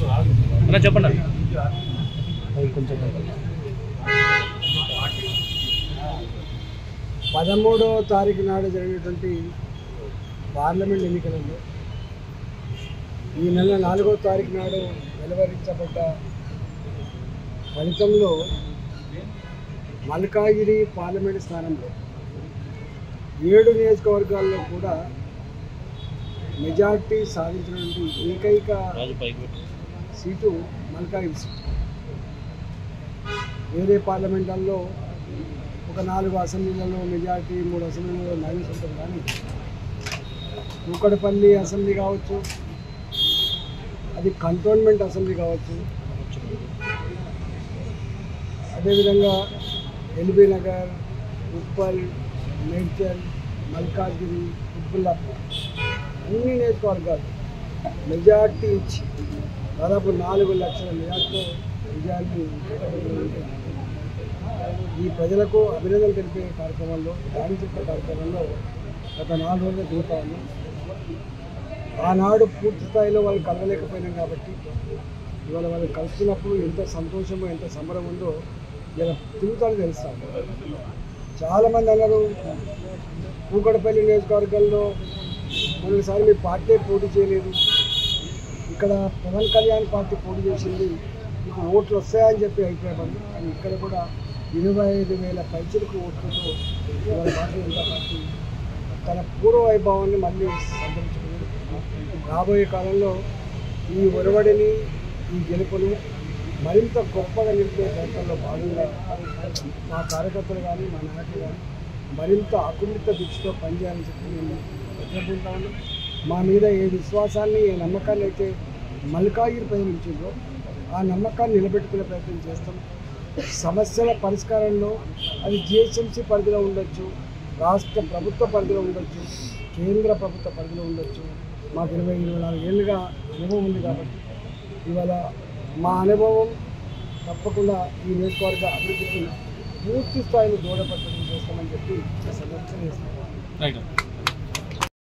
అన్న చెప్పండి. 13వ తారీఖు నాడు జరిగినటువంటి పార్లమెంట్ ఎన్నికలలో ఈ నెల 4వ తారీఖు నాడు వెలువరించబడ్డ ఫలితంలో మల్కాజిగిరి పార్లమెంట్ స్థానంలో 7 నియోజకవర్గాల్లో కూడా మెజార్టీ సాధించినటువంటి ఏకైక సీటు మల్కాజిగిరి సీటు. వేరే పార్లమెంట్లలో ఒక 4 అసెంబ్లీలలో మెజార్టీ, 3 అసెంబ్లీలలో మైనస్ ఉంటుంది. కానీ కూకట్పల్లి అసెంబ్లీ కావచ్చు, అది కంటోన్మెంట్ అసెంబ్లీ కావచ్చు, అదేవిధంగా ఎల్బీ నగర్, ఉప్పల్, మేడ్చల్, మల్కాజ్గిరి, కుత్బుల్లాపూర్ అన్ని నియోజకవర్గాలు మెజార్టీ ఇచ్చి దాదాపు 4 లక్షల మెజార్టీతో విజయాన్ని ఈ ప్రజలకు అభినందనలు తెలిపే కార్యక్రమంలో, దాడి చెప్పే కార్యక్రమంలో గత 4 రోజులు తిరుగుతా ఉన్నాం. ఆనాడు పూర్తి స్థాయిలో వాళ్ళు కలగలేకపోయినాం కాబట్టి ఇవాళ వాళ్ళు కలుస్తున్నప్పుడు ఎంత సంతోషమో ఎంత సంబరం ఉందో ఇలా తిరుగుతాను తెలుస్తాను. చాలామంది అన్నారు, కూకట్పల్లి నియోజకవర్గంలో మొదటిసారి మీ పార్టీ పోటీ చేయలేదు, ఇక్కడ పవన్ కళ్యాణ్ పార్టీ పోటీ చేసింది, మీకు ఓట్లు వస్తాయని చెప్పి అభిప్రాయపడింది. కానీ ఇక్కడ కూడా 25,000 పైచలకు ఓట్లతో ఇవాళ భారతీయ జనతా పార్టీ తన పూర్వ వైభవాన్ని మళ్ళీ సంతరించుకుంది. రాబోయే కాలంలో ఈ ఒరవడిని, ఈ గెలుపును మరింత గొప్పగా నిలిపే ప్రయత్నంలో భాగంగా మా కార్యకర్తలు కానీ మా నాయకులు కానీ మరింత అకుంఠిత దృష్టితో పనిచేయాలని చెప్పి మేము ప్రతిపాదిస్తా ఉన్నాం. మా మీద ఏ విశ్వాసాన్ని, ఏ నమ్మకాన్ని అయితే మల్కాజిగిరి ప్రజలు ఇచ్చిందో ఆ నమ్మకాన్ని నిలబెట్టుకునే ప్రయత్నం చేస్తాం. సమస్యల పరిష్కారంలో అది జిహెచ్ఎంసీ పరిధిలో ఉండొచ్చు, రాష్ట్ర ప్రభుత్వ పరిధిలో ఉండొచ్చు, కేంద్ర ప్రభుత్వ పరిధిలో ఉండొచ్చు. మాకు 24 ఏళ్ళుగా అనుభవం ఉంది కాబట్టి ఇవాళ మా అనుభవం తప్పకుండా ఈ నియోజకవర్గ అభివృద్ధికి పూర్తి స్థాయిలో దోహదపడటం చేస్తామని చెప్పి సందర్శన చేస్తాం.